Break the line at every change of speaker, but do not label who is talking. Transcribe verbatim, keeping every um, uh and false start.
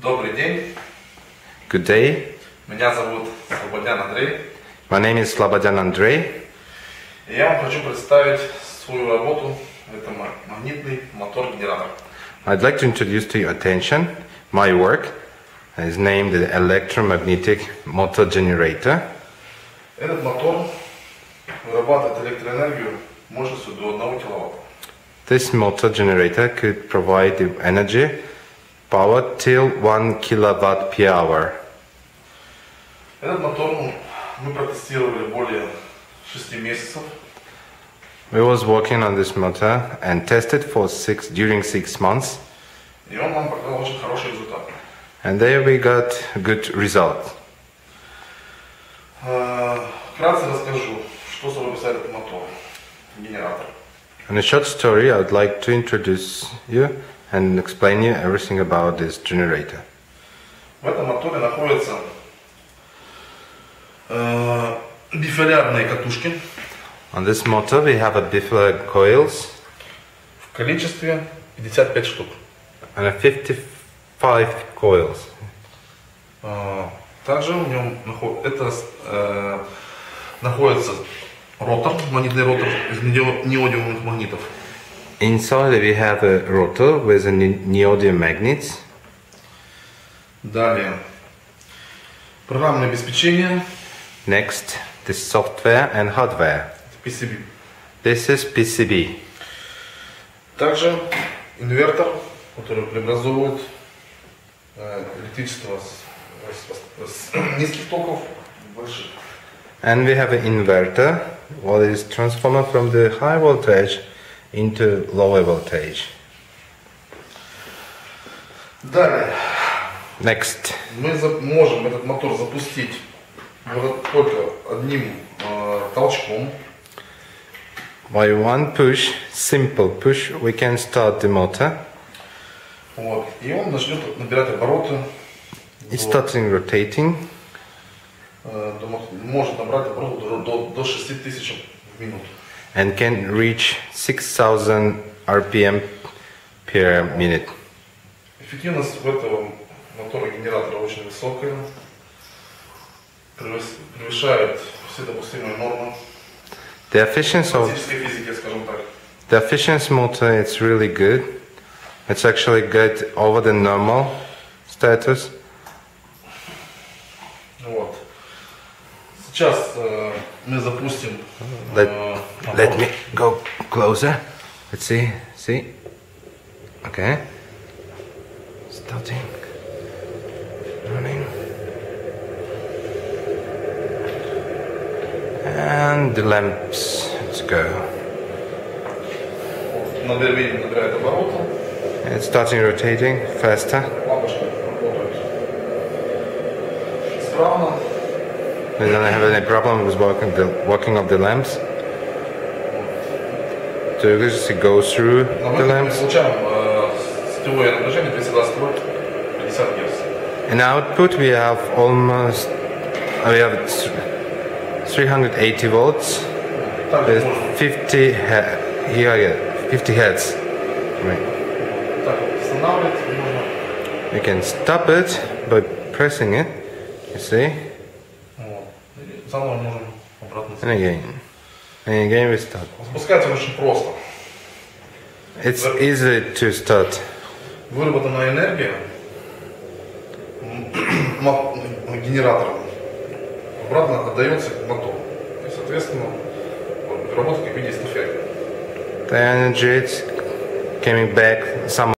Добрый день.
Good day.
Меня зовут Слободян Андрей.
My name is Slobodyan Andrei.
И я вам хочу представить свою работу. Это магнитный мотор-генератор.
I'd like to introduce to your attention my work. It's named the electromagnetic motor generator.
Этот мотор вырабатывает электроэнергию мощностью до одного киловатта.
This motor generator could provide the energy power till one kilowatt per hour.
Этот мотор мы протестировали более шести месяцев.
We was working on this motor and tested for six during six months.
И он нам показал очень хороший результат.
And there we got a good result.
Вкратце расскажу, что собой представляет этот мотор, генератор.
In a short story, I would like to introduce you and explain you everything about this generator.
В этом моторе находятся э, бифолярные катушки.
On this motor, we have a bifilar coils
В количестве пятьдесят пять штук.
and a fifty-five coils.
Э, также в нем наход... это, э, находится ротор, магнитный ротор из неодимовых магнитов.
Inside we have a rotor with a neodymium magnets.
Далее программное обеспечение.
Next, the software and hardware.
пи си би.
This is пи си би.
Также инвертор, который преобразует э, электричество с, с, с низких токов в больших.
And we have an inverter, what is transformer from the high voltage into lower voltage.
Далее
Next,
мы за, можем этот мотор запустить вот только одним э, толчком.
by one push, simple push, we can start the motor.
Вот, и он начнет набирать обороты.
It's
до,
starting rotating.
э, до, может набрать обороты до, до, до шести тысяч в минуту.
And can reach six thousand R P M per minute.
Эффективность в этого мотора генератора очень высокая, превышает все допустимые нормы
The efficiency of
классической физики, скажем так.
the efficiency motor it's really good. It's actually good over the normal status.
Вот. Сейчас э, мы запустим.
Let,
э,
let me go closer. Let's see. See. Okay. Starting. Running. And the lamps. Let's go.
Набирает, набирает обороты.
It's starting rotating faster.
Лампочка работает исправно.
We don't have any problem with working the working of the lamps. So you can just go through
На
the
выходе мы
lamps.
получаем э, сетевое напряжение двести двадцать вольт, пятьдесят герц.
In output we have almost uh, we have three hundred eighty volts
Также
with
можно
fifty he- here yeah, fifty hertz. Right.
так вот останавливать, можно.
You can stop it by pressing it. You see,
Вот. И заново можем обратно.
and again, and again we start.
Запускать очень просто.
It's easy to start.
Выработанная энергия мо- генератором обратно отдается к мотору. И, соответственно, вот, работает как в виде эстафеты.
The energy is coming back some